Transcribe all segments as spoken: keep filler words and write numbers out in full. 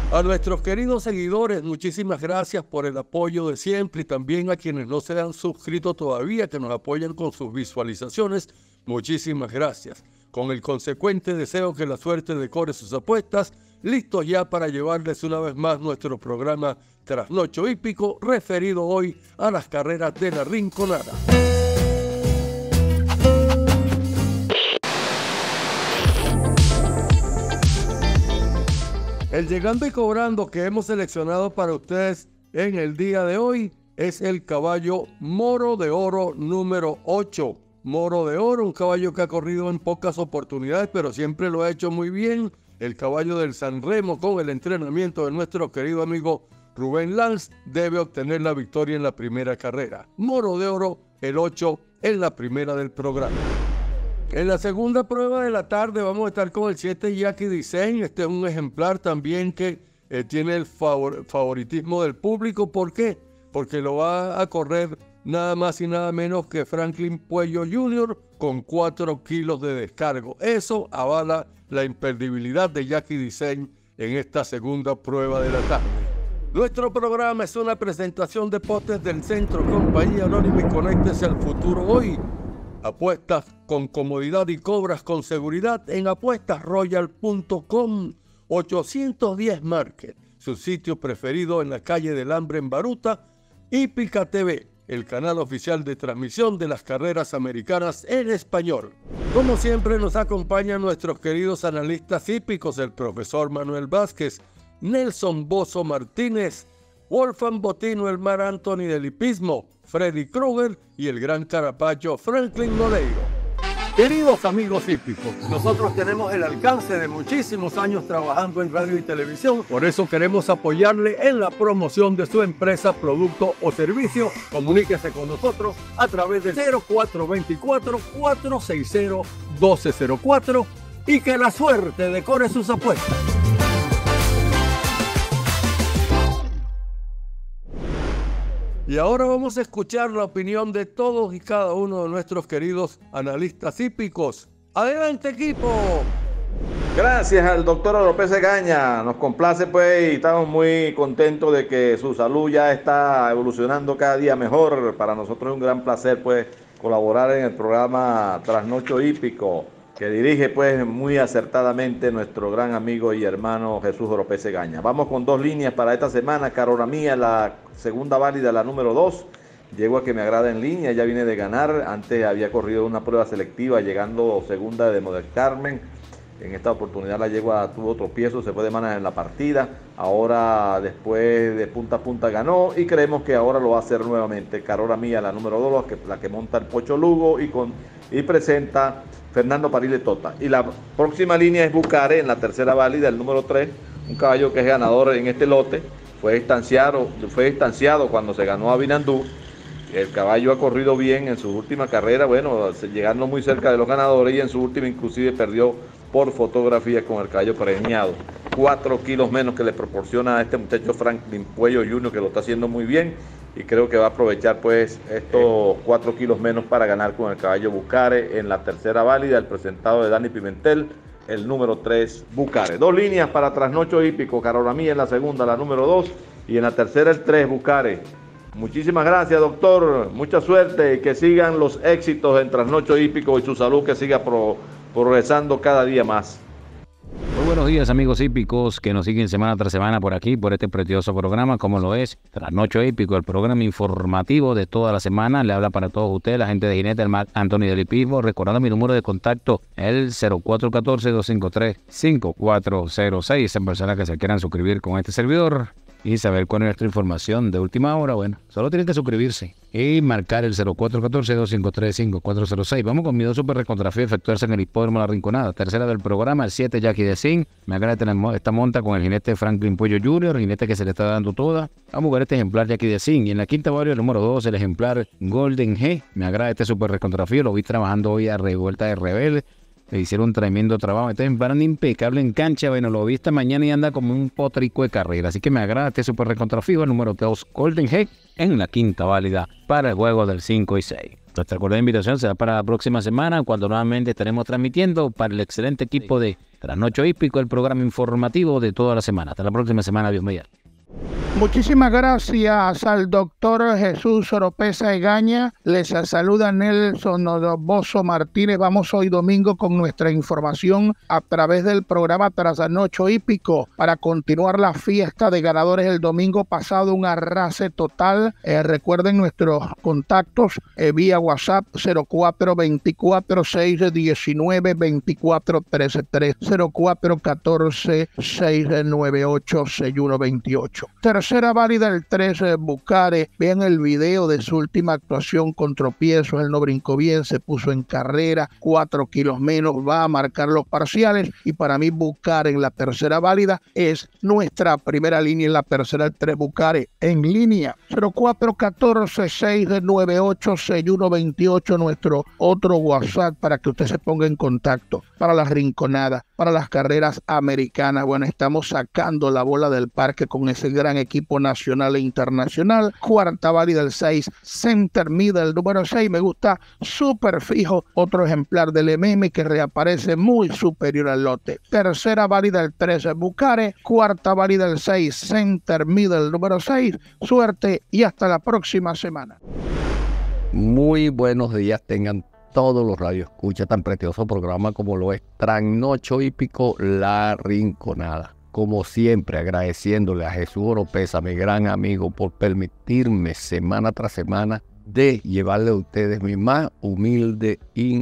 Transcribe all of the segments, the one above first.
A nuestros queridos seguidores, muchísimas gracias por el apoyo de siempre y también a quienes no se han suscrito todavía, que nos apoyan con sus visualizaciones, muchísimas gracias. Con el consecuente deseo que la suerte decore sus apuestas, listos ya para llevarles una vez más nuestro programa Trasnocho Hípico, referido hoy a las carreras de la Rinconada. El llegando y cobrando que hemos seleccionado para ustedes en el día de hoy es el caballo Moro de Oro número ocho. Moro de Oro, un caballo que ha corrido en pocas oportunidades, pero siempre lo ha hecho muy bien. El caballo del San Remo, con el entrenamiento de nuestro querido amigo Rubén Lanz, debe obtener la victoria en la primera carrera. Moro de Oro, el ocho, en la primera del programa. En la segunda prueba de la tarde vamos a estar con el siete Jackie Design. Este es un ejemplar también que eh, tiene el favor, favoritismo del público. ¿Por qué? Porque lo va a correr nada más y nada menos que Franklin Puello junior con cuatro kilos de descargo. Eso avala la imperdibilidad de Jackie Design en esta segunda prueba de la tarde. Nuestro programa es una presentación de potes del Centro Compañía Anónima y conéctese al futuro hoy. Apuestas con comodidad y cobras con seguridad en apuestas royal punto com. ochocientos diez Market, su sitio preferido en la calle del Hambre en Baruta. Hípica T V, el canal oficial de transmisión de las carreras americanas en español. Como siempre nos acompañan nuestros queridos analistas hípicos, el profesor Manuel Vázquez, Nelson Bozo Martínez, Wolfgang Botino, el Mar Anthony del hipismo, Freddy Krueger y el gran carapacho Franklin Lodeiro. Queridos amigos hípicos, nosotros tenemos el alcance de muchísimos años trabajando en radio y televisión, por eso queremos apoyarle en la promoción de su empresa, producto o servicio. Comuníquese con nosotros a través de cero cuatro dos cuatro, cuatro seis cero, uno dos cero cuatro y que la suerte decore sus apuestas. Y ahora vamos a escuchar la opinión de todos y cada uno de nuestros queridos analistas hípicos. ¡Adelante, equipo! Gracias al doctor Oropesa Egaña. Nos complace pues y estamos muy contentos de que su salud ya está evolucionando cada día mejor. Para nosotros es un gran placer pues colaborar en el programa Trasnocho Hípico, que dirige pues muy acertadamente nuestro gran amigo y hermano Jesús Oropesa Egaña. Vamos con dos líneas para esta semana. Carola Mía, la segunda válida, la número dos. Llegó a que me agrada en línea, ya viene de ganar. Antes había corrido una prueba selectiva llegando segunda de Model Carmen. En esta oportunidad la yegua tuvo tropiezo, se fue de manos en la partida. Ahora después de punta a punta ganó y creemos que ahora lo va a hacer nuevamente. Carola Mía, la número dos, la que, la que monta el Pocho Lugo y, con, y presenta Fernando Parile Tota. Y la próxima línea es Bucare en la tercera válida, el número tres, un caballo que es ganador en este lote. Fue distanciado, fue distanciado cuando se ganó a Binandú. El caballo ha corrido bien en su última carrera, bueno, llegando muy cerca de los ganadores, y en su última inclusive perdió por fotografía con el caballo premiado. Cuatro kilos menos que le proporciona a este muchacho Franklin Puello junior, que lo está haciendo muy bien, y creo que va a aprovechar pues estos cuatro kilos menos para ganar con el caballo Bucare en la tercera válida, el presentado de Dani Pimentel, el número tres, Bucare. Dos líneas para Trasnocho Hípico, Carola Mía en la segunda, la número dos, y en la tercera el tres, Bucare. Muchísimas gracias, doctor, mucha suerte y que sigan los éxitos en Trasnocho Hípico y su salud que siga pro, progresando cada día más. Muy buenos días, amigos hípicos que nos siguen semana tras semana por aquí, por este precioso programa, como lo es Trasnocho Hípico, el programa informativo de toda la semana. Le habla para todos ustedes la gente de Jinete, el Mar Anthony del hipismo, recordando mi número de contacto, el cero cuatro uno cuatro, dos cinco tres, cinco cuatro cero seis. En personas que se quieran suscribir con este servidor y saber cuál es nuestra información de última hora, bueno, solo tienen que suscribirse y marcar el cero cuatro uno cuatro, dos cinco tres, cinco cuatro cero seis. Vamos con mi dos super recontrafío efectuarse en el hipódromo La Rinconada. Tercera del programa, el siete Jackie Design. Me agrada tener esta monta con el jinete Franklin Puello junior, jinete que se le está dando toda. Vamos a ver este ejemplar Jackie Design. Y en la quinta válida, el número dos, el ejemplar Golden G. Me agrada este super recontrafío, lo vi trabajando hoy a revuelta de Rebelde. Le hicieron un tremendo trabajo. Este ejemplar anda impecable en cancha. Bueno, lo vi esta mañana y anda como un potrico de carrera. Así que me agrada este super recontrafijo, el número dos, Golden Head, en la quinta válida para el juego del cinco y seis. Nuestra cordial invitación será para la próxima semana, cuando nuevamente estaremos transmitiendo para el excelente equipo de Trasnocho Hípico, el programa informativo de toda la semana. Hasta la próxima semana, Dios mediante. Muchísimas gracias al doctor Jesús Oropesa Egaña. Les saluda Nelson Bozo Martínez. Vamos hoy domingo con nuestra información a través del programa Trasnocho Hípico para continuar la fiesta de ganadores el domingo pasado, un arrase total. Eh, recuerden nuestros contactos eh, vía WhatsApp cero cuatro dos cuatro, seis uno nueve, dos cuatro tres tres, cero cuatro uno cuatro, seis nueve ocho, seis uno dos ocho. Tercera válida el tres, eh, Bucare. Vean el video de su última actuación con tropiezos. Él no brincó bien, se puso en carrera, cuatro kilos menos, va a marcar los parciales. Y para mí Bucare en la tercera válida es nuestra primera línea en la tercera, el tres Bucare en línea. cero cuatro uno cuatro, seis nueve ocho, seis uno dos ocho, nuestro otro WhatsApp para que usted se ponga en contacto para las rinconadas, para las carreras americanas. Bueno, estamos sacando la bola del parque con ese gran equipo nacional e internacional. Cuarta válida el seis, Center Middle, número seis, me gusta súper fijo, otro ejemplar del M M que reaparece muy superior al lote. Tercera válida el tres, Bucare. Cuarta válida el seis, Center Middle, número seis. Suerte y hasta la próxima semana. Muy buenos días tengan todos los radioescuchas, tan precioso programa como lo es Trasnocho Hípico, La Rinconada. Como siempre, agradeciéndole a Jesús Oropesa, mi gran amigo, por permitirme semana tras semana de llevarle a ustedes mi más humilde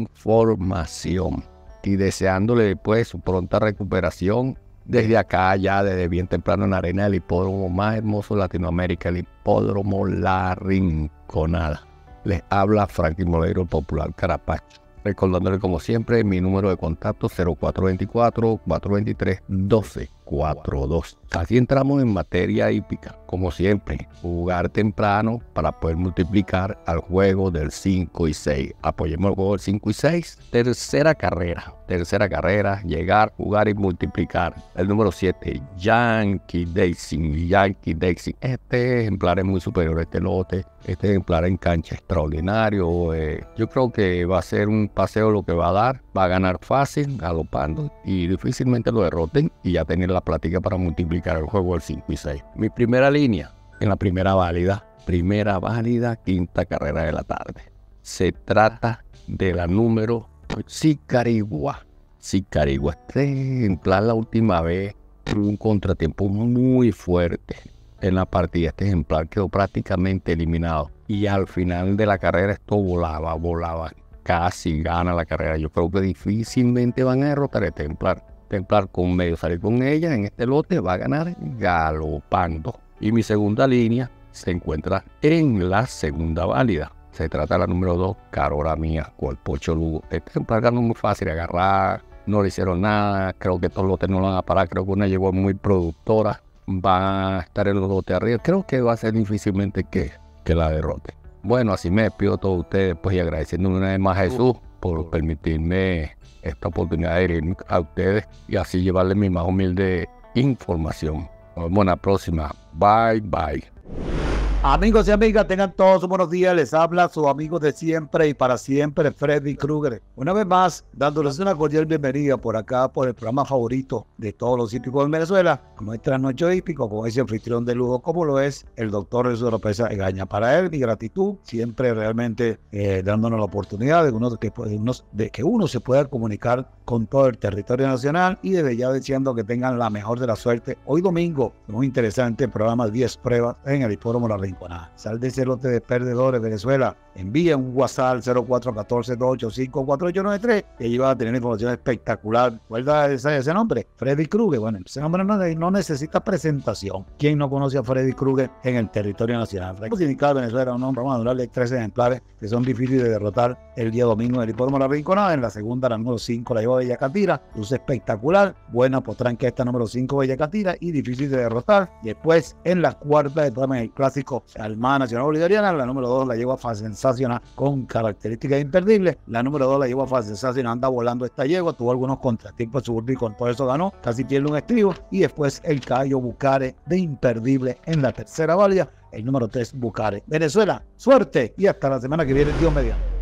información. Y deseándole después su pronta recuperación desde acá, ya desde bien temprano en la arena del hipódromo más hermoso de Latinoamérica, el hipódromo La Rinconada. Les habla Franklin Moleiro, el popular Carapacho. Recordándole como siempre mi número de contacto cero cuatro dos cuatro, cuatro dos tres, uno dos cuatro dos. Así entramos en materia hípica. Como siempre, jugar temprano para poder multiplicar al juego del cinco y seis. Apoyemos el juego del cinco y seis. Tercera carrera. Tercera carrera. Llegar, jugar y multiplicar. El número siete, Yankee Daisy. Yankee Daisy. Este ejemplar es muy superior a este lote. Este ejemplar en cancha extraordinario. Eh, yo creo que va a ser un paseo lo que va a dar. Va a ganar fácil, galopando. Y difícilmente lo derroten. Y ya tener la plática para multiplicar el juego del cinco y seis. Mi primera línea, en la primera válida, primera válida, quinta carrera de la tarde. Se trata de la número Sicarigua. Sicarigua. Este ejemplar la última vez tuvo un contratiempo muy fuerte en la partida. Este ejemplar quedó prácticamente eliminado. Y al final de la carrera esto volaba, volaba. Casi gana la carrera. Yo creo que difícilmente van a derrotar a este ejemplar. Templar con medio salir con ella en este lote va a ganar galopando. Y mi segunda línea se encuentra en la segunda válida. Se trata de la número dos, Carora Mía, con el Pocho Lugo. Este ejemplar ganó muy fácil de agarrar, no le hicieron nada. Creo que estos lotes no lo van a parar. Creo que una llegó muy productora. Va a estar en los lotes arriba. Creo que va a ser difícilmente que, que la derrote. Bueno, así me despido a todos ustedes, pues, y agradeciéndole una vez más a Jesús por permitirme esta oportunidad de ir a ustedes y así llevarles mi más humilde información. Nos vemos en la próxima. Bye, bye. Amigos y amigas, tengan todos buenos días. Les habla su amigo de siempre y para siempre, Freddy Krueger. Una vez más, dándoles una cordial bienvenida por acá, por el programa favorito de todos los hípicos en Venezuela, como es Trasnocho Hípico, con ese anfitrión de lujo, como lo es el doctor Jesús Oropesa Egaña. Para él, mi gratitud, siempre realmente eh, dándonos la oportunidad de, uno, de, que, de, unos, de que uno se pueda comunicar con todo el territorio nacional y desde ya deseando que tengan la mejor de la suerte. Hoy domingo, muy interesante programa diez pruebas en el hipódromo La Rinconada. Sal de ese lote de perdedores, Venezuela. Envía un WhatsApp al cero cuatro uno cuatro, dos ocho cinco, cuatro ocho nueve tres y allí va a tener información espectacular. ¿Recuerda ese, ese nombre? Freddy Krueger. Bueno, ese nombre no, no necesita presentación. ¿Quién no conoce a Freddy Krueger en el territorio nacional? Sindical Venezuela, un hombre, vamos a darle tres ejemplares que son difíciles de derrotar el día domingo en el hipódromo La Rinconada. En la segunda, la número cinco, la lleva Bella Catira. Luce espectacular. Buena potranca esta número cinco, Bella Catira, y difícil de derrotar. Después, en la cuarta, en el clásico Almada Nacional Bolivariana, la número dos la lleva Fase Sensacional con características imperdibles. La número dos la lleva Fase Sensacional, anda volando esta yegua, tuvo algunos contratiempos suburbios y con todo eso ganó, casi pierde un estribo. Y después el caballo Bucare de imperdible en la tercera válida, el número tres Bucare. Venezuela, suerte y hasta la semana que viene, Dios mediante.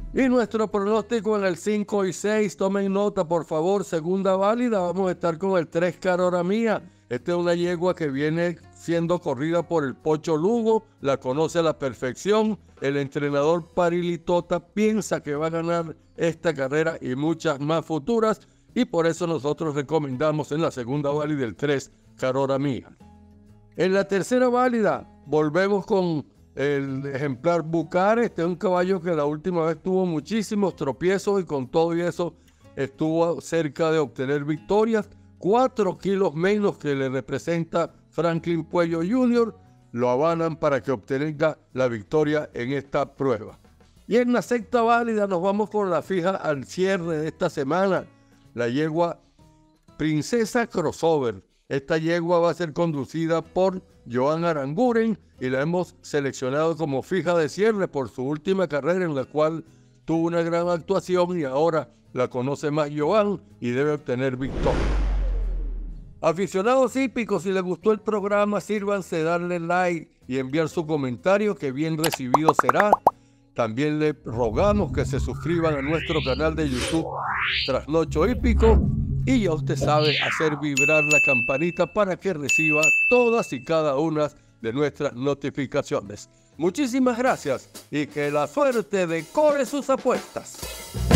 Y nuestro pronóstico en el cinco y seis, tomen nota por favor, segunda válida, vamos a estar con el tres Carora Mía. Esta es una yegua que viene siendo corrida por el Pocho Lugo, la conoce a la perfección. El entrenador Parilitota piensa que va a ganar esta carrera y muchas más futuras, y por eso nosotros recomendamos en la segunda válida el tres Carora Mía. En la tercera válida volvemos con el ejemplar Bucar. Este es un caballo que la última vez tuvo muchísimos tropiezos y con todo y eso estuvo cerca de obtener victorias. Cuatro kilos menos que le representa Franklin Puello junior lo avanan para que obtenga la victoria en esta prueba. Y en la sexta válida nos vamos con la fija al cierre de esta semana, la yegua Princesa Crossover. Esta yegua va a ser conducida por Joan Aranguren y la hemos seleccionado como fija de cierre por su última carrera en la cual tuvo una gran actuación y ahora la conoce más Joan y debe obtener victoria. Aficionados hípicos, si les gustó el programa, sírvanse darle like y enviar su comentario que bien recibido será. También le rogamos que se suscriban a nuestro canal de YouTube Trasnocho Hípico. Y ya usted sabe hacer vibrar la campanita para que reciba todas y cada una de nuestras notificaciones. Muchísimas gracias y que la suerte decore sus apuestas.